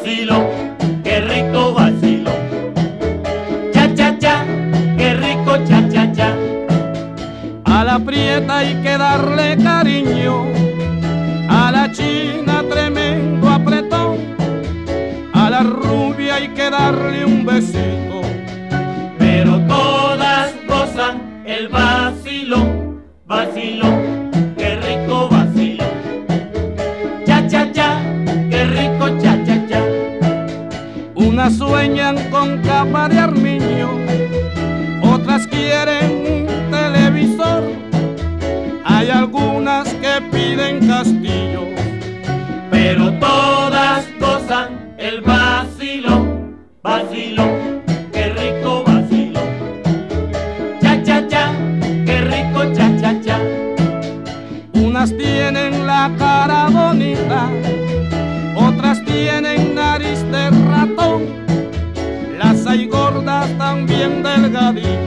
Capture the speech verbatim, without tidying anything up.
vacilo, qué rico vacilo. Cha, cha, cha, qué rico cha, cha, cha. A la prieta hay que darle cariño, a la china tremendo apretón, a la rubia hay que darle un besito, pero todas gozan el vacilo, vacilo, qué rico vacilo. Cha, cha, cha, qué rico cha, cha, cha. Unas sueñan con capa de armiño, otras quieren un televisor, hay algunas que piden castillos, pero todas gozan el vacilo, vacilo, qué rico vacilo. Cha, cha, cha, qué rico cha, cha, cha. Unas tienen la cara bonita, otras tienen nariz de ratón, las hay gordas también delgaditas,